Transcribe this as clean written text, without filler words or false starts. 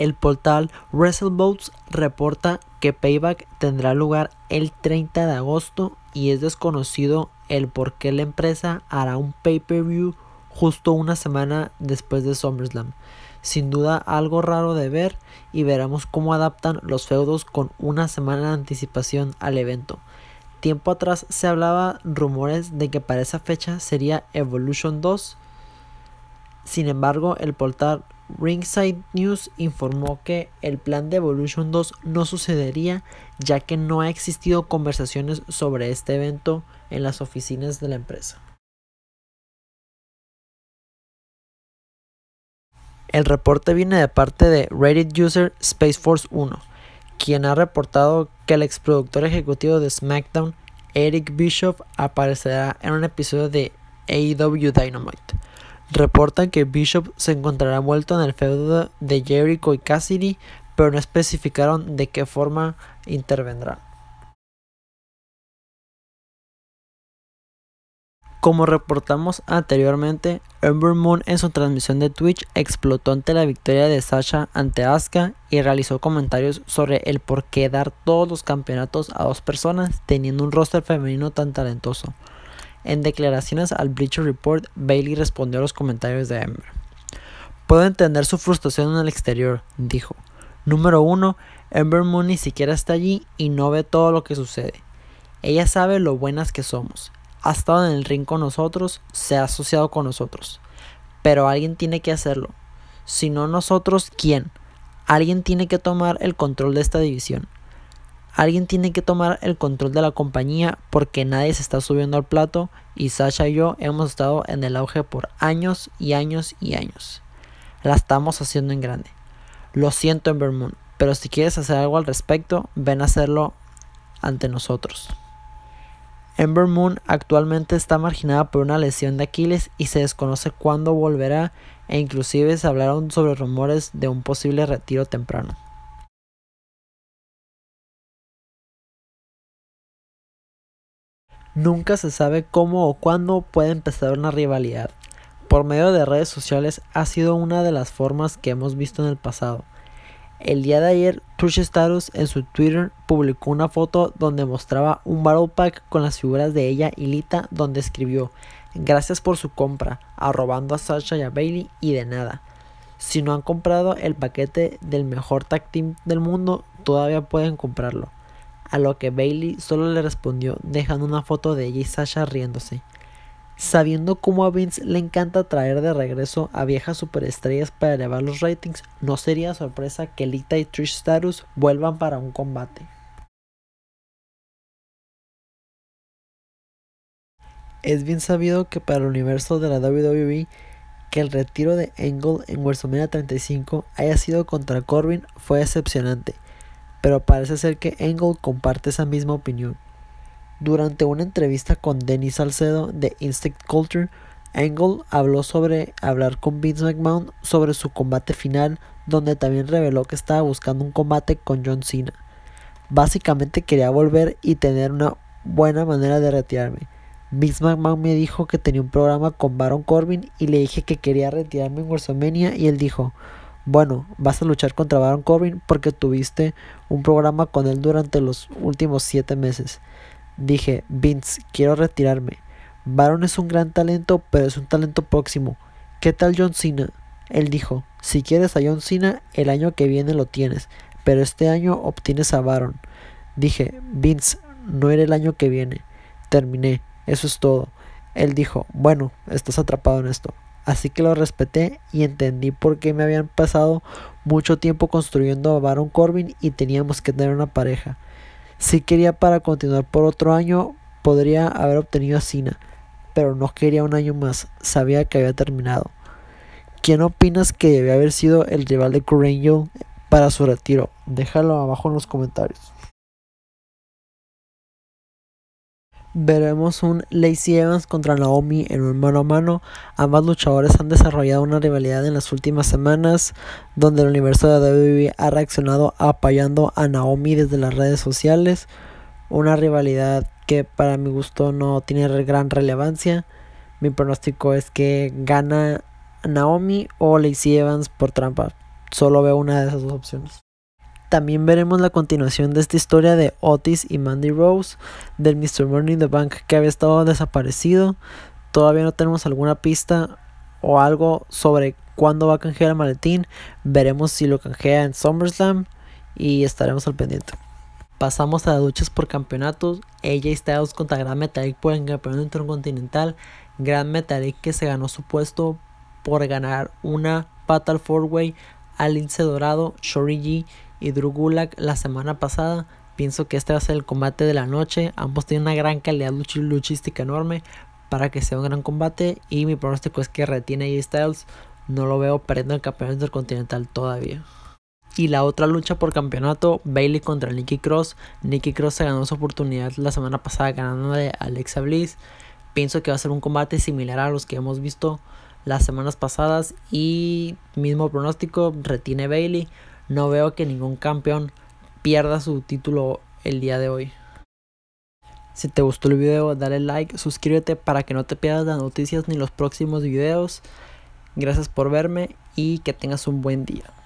El portal WrestleVotes reporta que Payback tendrá lugar el 30 de agosto y es desconocido el por qué la empresa hará un pay-per-view justo una semana después de SummerSlam. Sin duda algo raro de ver y veremos cómo adaptan los feudos con una semana de anticipación al evento. Tiempo atrás se hablaba rumores de que para esa fecha sería Evolution 2. Sin embargo, el portal Ringside News informó que el plan de Evolution 2 no sucedería, ya que no ha existido conversaciones sobre este evento en las oficinas de la empresa. El reporte viene de parte de Reddit user SpaceForce1, quien ha reportado que el exproductor ejecutivo de SmackDown, Eric Bischoff, aparecerá en un episodio de AEW Dynamite. Reportan que Bischoff se encontrará envuelto en el feudo de Jericho y Cassidy, pero no especificaron de qué forma intervendrá. Como reportamos anteriormente, Ember Moon en su transmisión de Twitch explotó ante la victoria de Sasha ante Asuka y realizó comentarios sobre el por qué dar todos los campeonatos a dos personas teniendo un roster femenino tan talentoso. En declaraciones al Bleacher Report, Bayley respondió a los comentarios de Ember. Puedo entender su frustración en el exterior, dijo. Número 1, Ember Moon ni siquiera está allí y no ve todo lo que sucede. Ella sabe lo buenas que somos. Ha estado en el ring con nosotros, se ha asociado con nosotros. Pero alguien tiene que hacerlo. Si no nosotros, ¿quién? Alguien tiene que tomar el control de esta división. Alguien tiene que tomar el control de la compañía porque nadie se está subiendo al plato y Sasha y yo hemos estado en el auge por años y años y años. La estamos haciendo en grande. Lo siento, Ember Moon, pero si quieres hacer algo al respecto, ven a hacerlo ante nosotros. Ember Moon actualmente está marginada por una lesión de Aquiles y se desconoce cuándo volverá e inclusive se hablaron sobre rumores de un posible retiro temprano. Nunca se sabe cómo o cuándo puede empezar una rivalidad. Por medio de redes sociales ha sido una de las formas que hemos visto en el pasado. El día de ayer, Trish Stratus en su Twitter publicó una foto donde mostraba un Battle Pack con las figuras de ella y Lita, donde escribió: gracias por su compra, arrobando a Sasha y a Bayley y de nada. Si no han comprado el paquete del mejor tag team del mundo, todavía pueden comprarlo. A lo que Bayley solo le respondió dejando una foto de ella y Sasha riéndose. Sabiendo cómo a Vince le encanta traer de regreso a viejas superestrellas para elevar los ratings, no sería sorpresa que Lita y Trish Stratus vuelvan para un combate. Es bien sabido que para el universo de la WWE que el retiro de Angle en WrestleMania 35 haya sido contra Corbin fue decepcionante, pero parece ser que Angle comparte esa misma opinión. Durante una entrevista con Denis Salcedo de Instinct Culture, Angle habló sobre hablar con Vince McMahon sobre su combate final, donde también reveló que estaba buscando un combate con John Cena. Básicamente quería volver y tener una buena manera de retirarme. Vince McMahon me dijo que tenía un programa con Baron Corbin y le dije que quería retirarme en WrestleMania y él dijo: bueno, vas a luchar contra Baron Corbin porque tuviste un programa con él durante los últimos 7 meses. Dije: Vince, quiero retirarme. Baron es un gran talento, pero es un talento próximo. ¿Qué tal John Cena? Él dijo: si quieres a John Cena, el año que viene lo tienes, pero este año obtienes a Baron. Dije: Vince, no era el año que viene. Terminé, eso es todo. Él dijo: bueno, estás atrapado en esto. Así que lo respeté y entendí por qué me habían pasado mucho tiempo construyendo a Baron Corbin y teníamos que tener una pareja. Si quería para continuar por otro año, podría haber obtenido a Cena, pero no quería un año más, sabía que había terminado. ¿Quién opinas que debe haber sido el rival de Kurt Angle para su retiro? Déjalo abajo en los comentarios. Veremos un Lacey Evans contra Naomi en un mano a mano. Ambas luchadoras han desarrollado una rivalidad en las últimas semanas, donde el universo de WWE ha reaccionado apoyando a Naomi desde las redes sociales. Una rivalidad que para mi gusto no tiene gran relevancia. Mi pronóstico es que gana Naomi o Lacey Evans por trampa. solo veo una de esas dos opciones. También veremos la continuación de esta historia de Otis y Mandy Rose, del Mr. Money in the Bank que había estado desaparecido. Todavía no tenemos alguna pista o algo sobre cuándo va a canjear el maletín. Veremos si lo canjea en SummerSlam y estaremos al pendiente. Pasamos a las luchas por campeonatos. AJ Styles contra Gran Metalik por el campeonato intercontinental. Gran Metalik que se ganó su puesto por ganar una Fatal 4-Way a Lince Dorado, Shorty G y Drew Gulak la semana pasada. Pienso que este va a ser el combate de la noche. Ambos tienen una gran calidad luchística enorme para que sea un gran combate. Y mi pronóstico es que retiene AJ Styles. No lo veo perdiendo el campeonato intercontinental todavía. Y la otra lucha por campeonato, Bayley contra Nikki Cross. Nikki Cross se ganó su oportunidad la semana pasada ganándole a Alexa Bliss. Pienso que va a ser un combate similar a los que hemos visto las semanas pasadas. Y mismo pronóstico, retiene Bayley. No veo que ningún campeón pierda su título el día de hoy. Si te gustó el video, dale like, suscríbete para que no te pierdas las noticias ni los próximos videos. Gracias por verme y que tengas un buen día.